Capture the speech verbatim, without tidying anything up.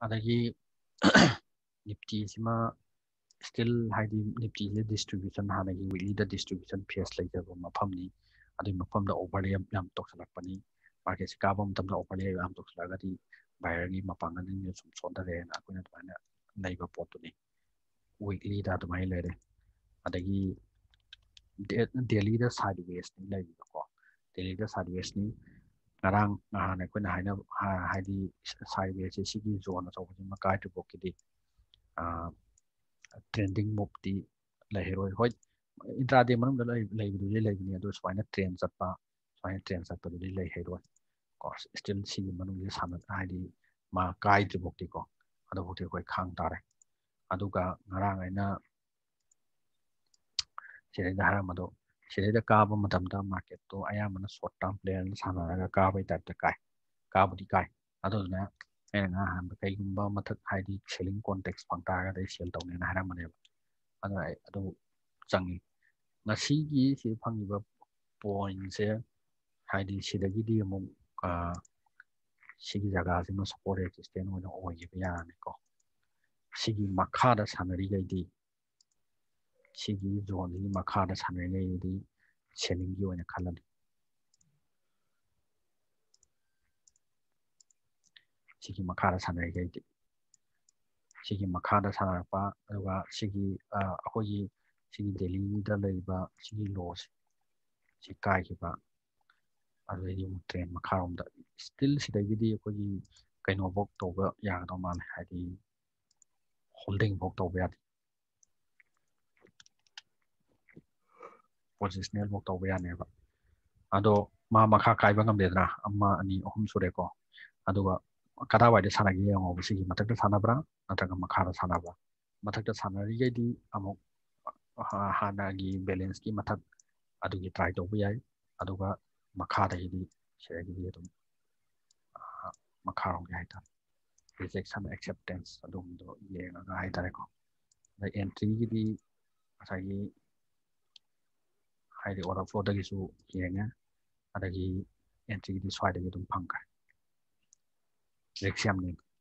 ꯑꯗꯒꯤ ꯅꯤꯐꯇꯤꯁꯤꯃ ꯁ꯭ꯇꯤꯜ ꯍꯥꯏꯗꯤ ꯅꯤꯐꯇꯤꯁꯦ ꯗꯤꯁꯇ꯭ꯔꯤꯕ꯭ꯌꯨꯁꯟ ꯍꯥꯟꯅꯒꯤ ꯋꯤꯛꯂꯤꯗ ꯗꯤꯁꯇ꯭ꯔꯤꯕ꯭ꯌꯨꯁꯟ ꯐꯦꯁ ꯂꯩꯖꯕ ꯃꯐꯝꯅꯤ ꯑꯗꯨꯒꯤ ꯃꯐꯝꯗ ꯑꯣꯚꯔꯂꯦꯞ ꯌꯥꯝ ꯇꯧꯁꯜꯂꯛꯄꯅꯤ ꯃꯥꯔꯀꯦꯠꯁꯤ ꯀꯥꯕ ꯃꯇꯝꯗ ꯑꯣꯚꯔꯂꯦꯞ ꯌꯥꯝ ꯇꯧꯁꯜꯂꯛꯑꯒꯗꯤ ꯕꯥꯏꯌꯔꯒꯤ ꯃꯄꯥꯡꯒꯜꯁꯤꯡꯁꯦ ꯁꯨꯝ ꯁꯣꯟꯊꯔꯛꯑꯦꯅ ꯑꯩꯈꯣꯏꯅ ꯑꯗꯨꯃꯥꯏꯅ ꯂꯩꯕ ꯄꯣꯠꯇꯨꯅꯤ ꯋꯤꯛꯂꯤꯗ ꯑꯗꯨꯃꯥꯏꯅ ꯂꯩꯔꯦ ꯑꯗꯒꯤ ꯗꯦꯂꯤꯗ ꯁꯥꯏꯠ ꯋꯦꯁꯅꯤ ꯂꯩꯔꯤꯕꯀꯣ ꯗꯦꯂꯤꯗ ꯁꯥꯏꯠ ꯋꯦꯁꯅꯤ ꯉꯔꯥꯡ ꯅꯍꯥꯟ ꯑꯩꯈꯣꯏꯅ ꯍꯥꯏꯅꯕ ꯍꯥꯏꯗꯤ ꯁꯥꯏꯠ ꯋꯦꯁꯁꯦ ꯁꯤꯒꯤ ꯖꯣꯟ ꯑꯆꯧꯕꯁꯤꯃ ꯀꯥꯏꯗ꯭ꯔꯤꯐꯥꯎꯒꯤꯗꯤ ꯇ꯭ꯔꯦꯟꯗꯤꯡ ꯃꯨꯞꯇꯤ ꯂꯩꯔꯣꯏ ꯍꯣꯏ ꯏꯟꯇ꯭ꯔꯥꯗꯦ ꯃꯅꯨꯡꯗ ꯂꯩꯕꯗꯨꯗꯤ ꯂꯩꯕꯅꯤ ꯑꯗꯨ ꯁꯨꯃꯥꯏꯅ ꯇ꯭ꯔꯦꯟ ꯆꯠꯄ ꯁꯨꯃꯥꯏꯅ ꯇ꯭ꯔꯦꯟ ꯆꯠꯄꯗꯨꯗꯤ ꯂꯩꯍꯩꯔꯣꯏ ꯀꯣ ꯁ꯭ꯇꯤꯜ ꯁꯤꯒꯤ ꯃꯅꯨꯡꯁꯦ ꯁꯥꯟꯅ ꯍꯥꯏꯗꯤ ꯃꯥ ꯀꯥꯏꯗ꯭ꯔꯤꯐꯥꯎꯇꯤꯀꯣ ꯑꯗꯨꯐꯥꯎꯗꯤ ꯑꯩꯈꯣꯏ ꯈꯥꯡ ꯇꯥꯔꯦ ꯑꯗꯨꯒ ꯉꯔꯥꯡ ꯑꯩꯅ ꯁꯤꯗꯩꯗ ꯍꯥꯏꯔꯝꯕꯗꯣ ꯁꯤꯗꯩꯗ ꯀꯥꯕ ꯃꯇꯝꯗ ꯃꯥꯔꯀꯦꯠꯇꯣ ꯑꯌꯥꯝꯕꯅ ꯁꯣꯔꯠ ꯇꯥꯔꯝ ꯄ꯭ꯂꯦꯌꯔꯅ ꯁꯥꯟꯅꯔꯒ ꯀꯥꯕꯒꯤ ꯇꯥꯏꯞꯇ ꯀꯥꯏ ꯀꯥꯕꯨꯗꯤ ꯀꯥꯏ ꯑꯗꯨꯗꯨꯅ ꯑꯩꯅ ꯉꯔꯥꯡ ꯍꯥꯏꯔꯝꯕ ꯀꯩꯒꯨꯝꯕ ꯃꯊꯛ ꯍꯥꯏꯗꯤ ꯁꯦꯂꯤꯡ ꯀꯣꯟꯇꯦꯛꯁ ꯐꯪ ꯇꯥꯔꯒꯗꯤ ꯑꯩ ꯁꯦꯜ ꯇꯧꯅꯦꯅ ꯍꯥꯏꯔꯝꯕꯅꯦꯕ ꯑꯗꯨꯅ ꯑꯩ ꯑꯗꯨ ꯆꯪꯉꯤ ꯉꯁꯤꯒꯤ ꯁꯤꯗ ꯐꯪꯉꯤꯕ ꯄꯣꯏꯟꯁꯦ ꯍꯥꯏꯗꯤ ꯁꯤꯗꯒꯤꯗꯤ ꯑꯃꯨꯛ ꯁꯤꯒꯤ ꯖꯒꯥꯁꯤꯃ ꯁꯞꯄꯣꯔꯠ ꯔꯦꯖꯤꯁꯇꯦꯟ ꯑꯣꯏꯅ ꯑꯣꯏꯈꯤꯕ ꯌꯥꯔꯅꯤꯀꯣ ꯁꯤꯒꯤ ꯃꯈꯥꯗ ꯁꯥꯟꯅꯔꯤꯈꯩꯗꯤ ꯁꯤꯒꯤ ꯖꯣꯟꯁꯤꯒꯤ ꯃꯈꯥꯗ ꯁꯥꯟꯅꯔꯤꯉꯩꯗꯤ ꯁꯦꯂꯤꯡꯒꯤ ꯑꯣꯏꯅ ꯈꯜꯂꯅꯤ ꯁꯤꯒꯤ ꯃꯈꯥꯗ ꯁꯥꯟꯅꯔꯤꯈꯩꯗꯤ ꯁꯤꯒꯤ ꯃꯈꯥꯗ ꯁꯥꯟꯅꯔꯛꯄ ꯑꯗꯨꯒ ꯁꯤꯒꯤ ꯑꯩꯈꯣꯏꯒꯤ ꯁꯤꯒꯤ ꯗꯦꯜꯂꯤꯗ ꯂꯩꯔꯤꯕ ꯁꯤꯒꯤ ꯂꯣꯁꯦ ꯁꯤ ꯀꯥꯏꯈꯤꯕ ꯑꯗꯨꯗꯩꯗꯤ ꯑꯃꯨꯛ ꯇ꯭ꯔꯦꯟ ꯃꯈꯥꯔꯣꯝꯗ ꯁ꯭ꯇꯤꯜ ꯁꯤꯗꯒꯤꯗꯤ ꯑꯩꯈꯣꯏꯒꯤ ꯀꯩꯅꯣꯐꯧ ꯇꯧꯕ ꯌꯥꯒꯗꯧ ꯃꯥꯜꯂꯦ ꯍꯥꯏꯗꯤ ꯍꯣꯜꯗꯤꯡꯐꯧ ꯇꯧꯕ ꯌꯥꯗꯦ ꯄꯣꯖꯤꯁꯅꯦꯜꯐꯧ ꯇꯧꯕ ꯌꯥꯅꯦꯕ ꯑꯗꯣ ꯃꯥ ꯃꯈꯥ ꯀꯥꯏꯕ ꯉꯝꯗꯦꯗꯅ ꯑꯃ ꯑꯅꯤ ꯑꯍꯨꯝ ꯁꯨꯔꯦꯀꯣ ꯑꯗꯨꯒ ꯀꯗꯥꯏꯋꯥꯏꯗ ꯁꯥꯟꯅꯒꯦ ꯌꯦꯡꯉꯣꯕ ꯁꯤꯒꯤ ꯃꯊꯛꯇ ꯁꯥꯟꯅꯕ꯭ꯔꯥ ꯅꯠꯇ꯭ꯔꯒ ꯃꯈꯥꯗ ꯁꯥꯟꯅꯕ꯭ꯔꯥ ꯃꯊꯛꯇ ꯁꯥꯟꯅꯔꯤꯈꯩꯗꯤ ꯑꯃꯨꯛ ꯍꯥꯟꯅꯒꯤ ꯕꯦꯂꯦꯟꯁꯀꯤ ꯃꯊꯛ ꯑꯗꯨꯒꯤ ꯇ꯭ꯔꯥꯏ ꯇꯧꯕ ꯌꯥꯏ ꯑꯗꯨꯒ ꯃꯈꯥꯗꯒꯤꯗꯤ ꯁꯤꯗꯒꯤꯗꯤ ꯑꯗꯨꯝ ꯃꯈꯥꯔꯣꯝꯒꯤ ꯍꯥꯏꯇꯥꯔꯦ ꯔꯤꯖꯦꯛꯁꯟ ꯑꯦꯛꯁꯦꯞꯇꯦꯟꯁ ꯑꯗꯨꯒꯨꯝꯕꯗꯣ ꯌꯦꯡꯉꯒ ꯍꯥꯏꯇꯥꯔꯦꯀꯣ ꯑꯗ ꯑꯦꯟꯇ꯭ꯔꯤꯒꯤꯗꯤ ꯉꯁꯥꯏꯒꯤ ꯍꯥꯏꯗꯤ ꯑꯣꯔꯗꯔ ꯐ꯭ꯂꯣꯗꯒꯤꯁꯨ ꯌꯦꯡꯉꯦ ꯑꯗꯒꯤ ꯑꯦꯟꯇ꯭ꯔꯤꯒꯤꯗꯤ ꯁ꯭ꯋꯥꯏꯗꯒꯤ ꯑꯗꯨꯝ ꯐꯪꯈ꯭ꯔꯦ ꯔꯤꯛꯁ ꯌꯥꯝ